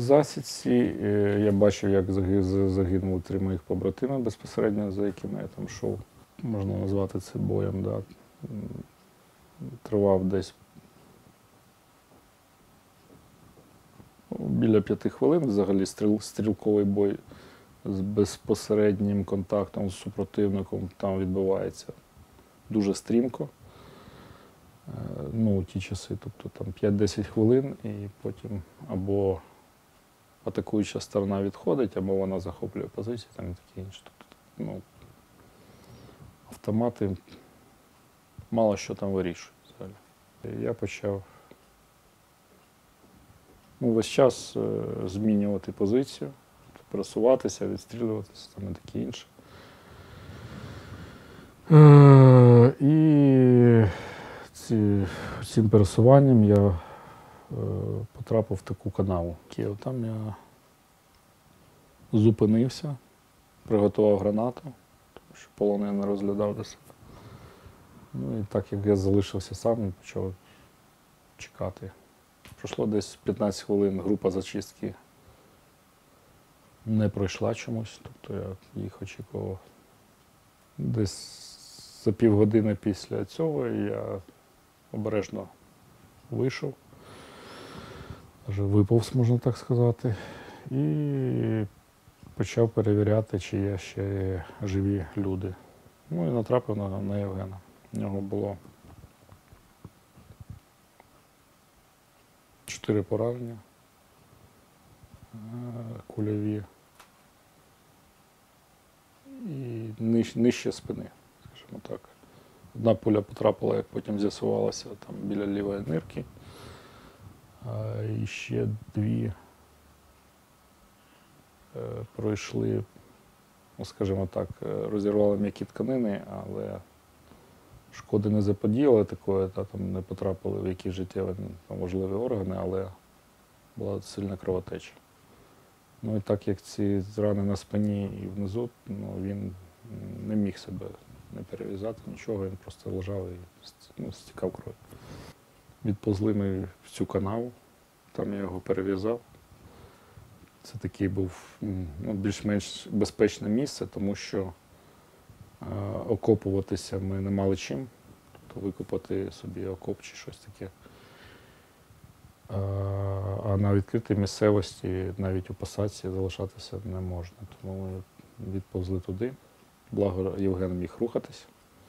засідці я бачив, як загинули 3 моїх побратими безпосередньо, за якими я там йшов. Можна назвати це боєм. Да. Тривав десь біля 5 хвилин. Взагалі стрілковий бой з безпосереднім контактом з супротивником там відбувається дуже стрімко. Ну, ті часи, тобто там 5-10 хвилин, і потім або атакуюча сторона відходить, або вона захоплює позиції, там і таке інше. Тобто, ну, автомати мало що там вирішують взагалі. Я почав весь час змінювати позицію, пересуватися, відстрілюватися, там і таке інше. І цим пересуванням я потрапив в таку канаву. Там я зупинився, приготував гранату, тому що полонений не розглядав до себе. Ну і так як я залишився сам, почав чекати. Пройшло десь 15 хвилин, група зачистки не пройшла чомусь, тобто я їх очікував. Десь за півгодини після цього я обережно вийшов, вже виповз, можна так сказати, і почав перевіряти, чи є ще живі люди. Ну і натрапив на Євгена. У нього було 4 поранення кульові і нижче спини, скажімо так. Одна пуля потрапила, як потім з'ясувалося, там біля лівої нирки, і ще 2 пройшли, скажімо так, розірвали м'які тканини, але шкоди не заподіяли такої, там не потрапили в якісь життєві важливі органи, але була сильна кровотеча. Ну і так як ці рани на спині і внизу, він не міг себе не перев'язати, нічого, він просто лежав і стікав кров. Відповзли ми в цю канаву, там я його перев'язав. Це такий був більш-менш безпечне місце, тому що окопуватися ми не мали чим, тобто викопати собі окоп чи щось таке. А на відкритій місцевості, навіть у посадці, залишатися не можна. Тому ми відповзли туди. Благо Євген міг рухатись.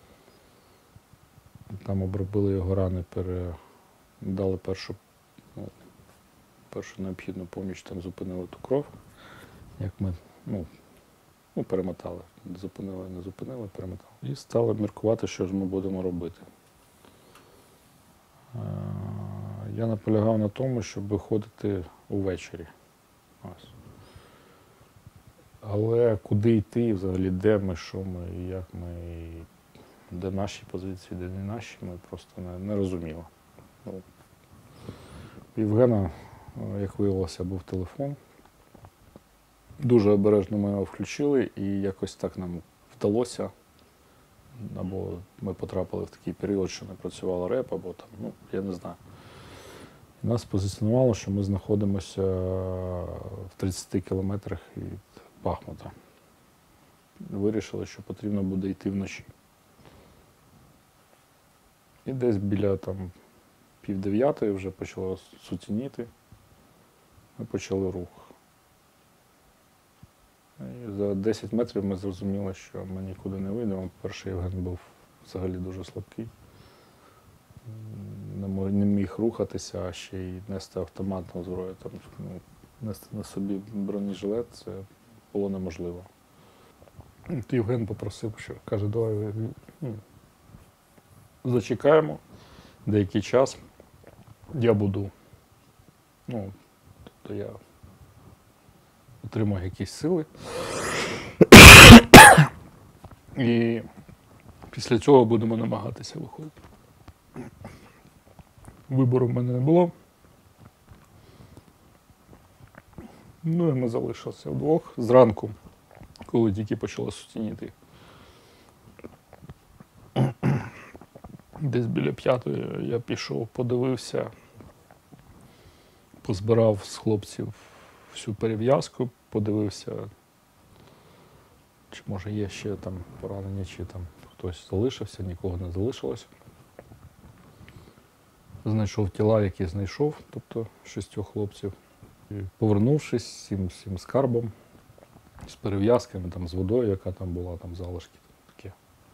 Там обробили його рани, дали першу необхідну поміч, там зупинили ту кров, як ми перемотали. Зупинили, не зупинили, перемотали. І стали міркувати, що ж ми будемо робити. Я наполягав на тому, щоб виходити увечері. Ось. Але куди йти, взагалі, де ми, що ми, як ми, де наші позиції, де не наші, ми просто не розуміли. У Євгена, як виявилося, був телефон. Дуже обережно ми його включили і якось так нам вдалося, або ми потрапили в такий період, що не працювала реп, або там, я не знаю. І нас позиціонувало, що ми знаходимося в 30 кілометрах від Бахмута. Вирішили, що потрібно буде йти вночі. І десь біля 8:30 вже почало сутеніти, ми почали рух. І за 10 метрів ми зрозуміли, що ми нікуди не вийдемо. Перший Євген був взагалі дуже слабкий. Не міг рухатися, а ще й нести автоматну зброю. Нести на собі бронежилет – це було неможливо. Євген попросив, що каже, давай зачекаємо деякий час. Я буду, тобто я отримаю якісь сили. І після цього будемо намагатися виходити. Вибору в мене не було. Ну і ми залишилися вдвох. Зранку, коли тільки почало сутеніти, десь біля 5-ї я пішов, подивився, позбирав з хлопців всю перев'язку, подивився, чи може є ще там поранення, чи там хтось залишився, нікого не залишилось. Знайшов тіла, які знайшов, тобто 6 хлопців. І повернувшись всім скарбом, з перев'язками, там, з водою, яка там була, там залишки таке.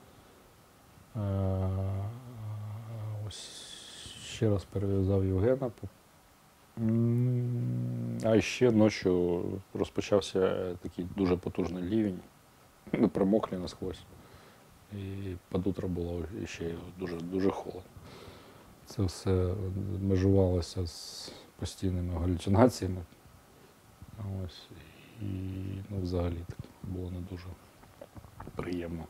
Ось ще раз перев'язав Євгена. А ще ночі розпочався такий дуже потужний лівень. Ми промокли насквозь. І під утро було ще дуже холодно. Це все межувалося з постійними галюцинаціями. Ось. І взагалі так було не дуже приємно.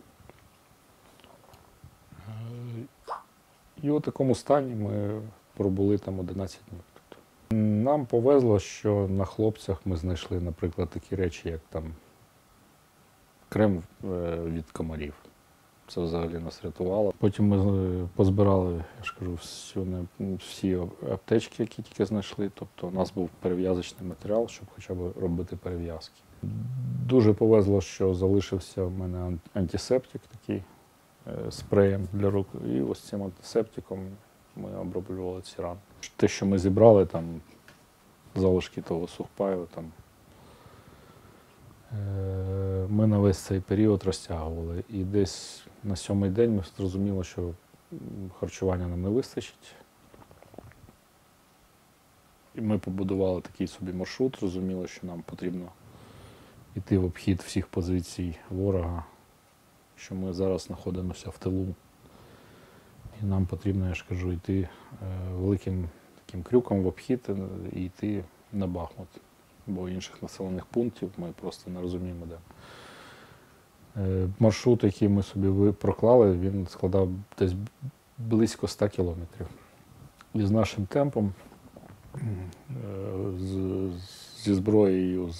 І у такому стані ми пробули там 11 днів. Нам повезло, що на хлопцях ми знайшли, наприклад, такі речі, як там крем від комарів. Це взагалі нас рятувало. Потім ми позбирали, я ж кажу, всі аптечки, які тільки знайшли. Тобто у нас був перев'язочний матеріал, щоб хоча б робити перев'язки. Дуже повезло, що залишився в мене антисептик такий спреєм для рук. І ось цим антисептиком ми оброблювали ці рани. Те, що ми зібрали, там залишки того сухпаю, там, ми на весь цей період розтягували. І десь на 7-й день ми зрозуміли, що харчування нам не вистачить. І ми побудували такий собі маршрут, зрозуміли, що нам потрібно йти в обхід всіх позицій ворога, що ми зараз знаходимося в тилу. І нам потрібно, я ж кажу, йти великим таким крюком в обхід і йти на Бахмут. Бо інших населених пунктів ми просто не розуміємо, де. Маршрут, який ми собі проклали, він складав десь близько 100 кілометрів. І з нашим темпом, зі зброєю,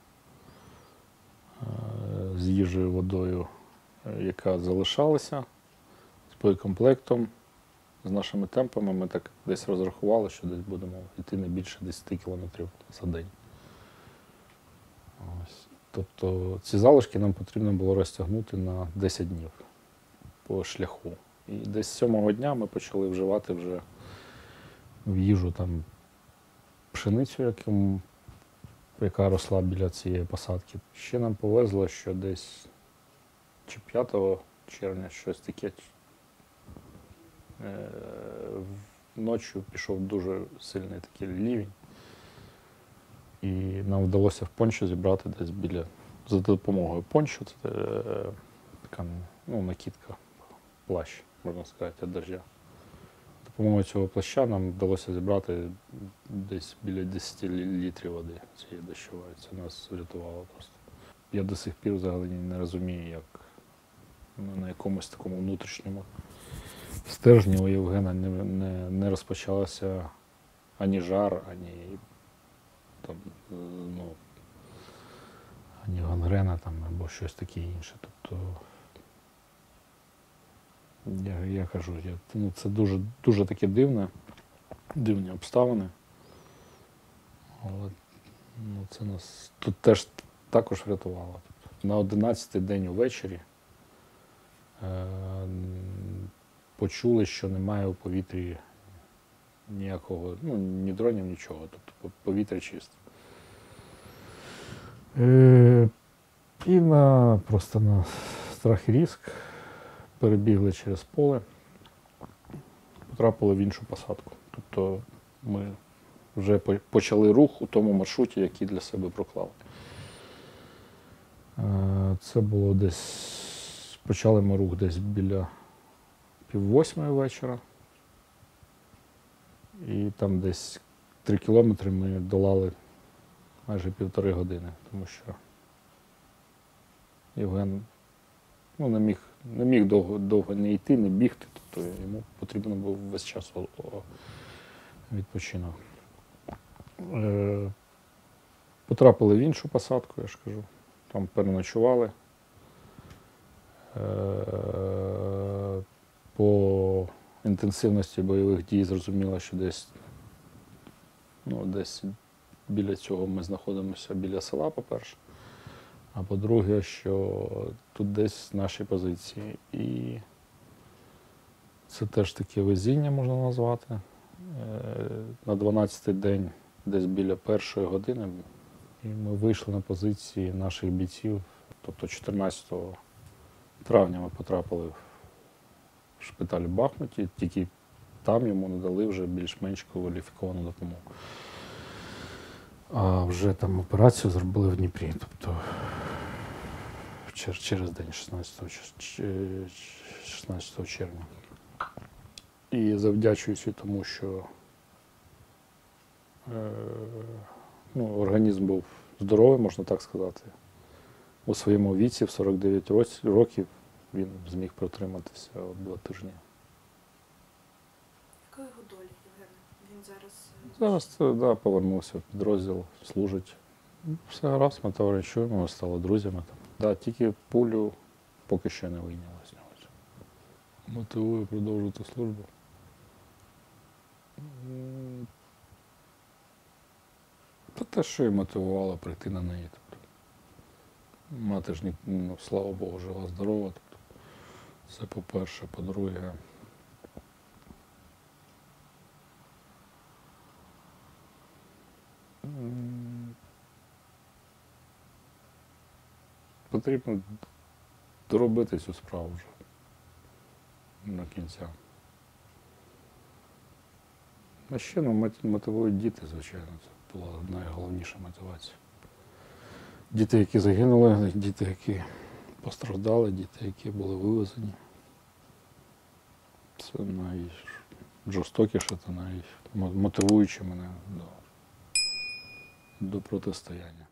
з їжею, водою, яка залишалася, з боєкомплектом, з нашими темпами ми так десь розрахували, що десь будемо йти не більше 10 кілометрів за день. Ось. Тобто ці залишки нам потрібно було розтягнути на 10 днів по шляху. І десь 7-го дня ми почали вживати вже в їжу там пшеницю, яка росла біля цієї посадки. Ще нам повезло, що десь чи 5 червня щось таке. Ночі пішов дуже сильний такий лівень. І нам вдалося в пончо зібрати десь за допомогою пончо, це така накидка, плащ, можна сказати, від дождя. За допомогою цього плаща нам вдалося зібрати десь біля 10 літрів води цієї дощової. Це нас врятувало просто. Я до сих пір взагалі не розумію, як на якомусь такому внутрішньому стержні у Євгена не розпочалося ані жар, ані гангрена там, або щось таке інше. Тобто, я кажу, це дуже таке дивні обставини. Але це нас тут теж також врятувало. На 11-й день увечері почули, що немає у повітрі ніякого, ні дронів, нічого. Тобто повітря чисте. І просто на страх і ризик перебігли через поле, потрапили в іншу посадку. Тобто ми вже почали рух у тому маршруті, який для себе проклали. Це було почали ми рух десь біля 7:30 вечора. І там десь 3 кілометри ми долали майже 1,5 години, тому що Євген не міг довго не йти, не бігти, тобто йому потрібно був весь час відпочинок. Потрапили в іншу посадку, я ж кажу, там переночували. По інтенсивності бойових дій зрозуміло, що десь біля цього ми знаходимося біля села, по-перше. А по-друге, що тут десь наші позиції. І це теж таке везіння, можна назвати. На 12-й день, десь біля 1-ї години, і ми вийшли на позиції наших бійців. Тобто 14 травня ми потрапили в шпиталь в Бахмуті, тільки там йому надали вже більш-менш кваліфіковану допомогу. А вже там операцію зробили в Дніпрі, тобто через день 16 червня. І завдячуюсь тому, що організм був здоровий, можна так сказати. У своєму віці, в 49 років, він зміг протриматися 2 тижні. Яка його доля, Євген? Він Зараз повернувся в підрозділ, служить. Все гаразд, ми товаришуємо, ми стали друзями. Тільки пулю поки що не вийняла з нього. Мотивую продовжити службу. Те, що і мотивувало прийти на неї. Мати ж, слава Богу, жила здорова. Це по-перше. По-друге, потрібно доробити цю справу вже до кінця. А ще мотивують діти, звичайно. Це була найголовніша мотивація. Діти, які загинули, діти, які постраждали, діти, які були вивезені. Це найжорстокіше та наймотивуюче мене до протистояння.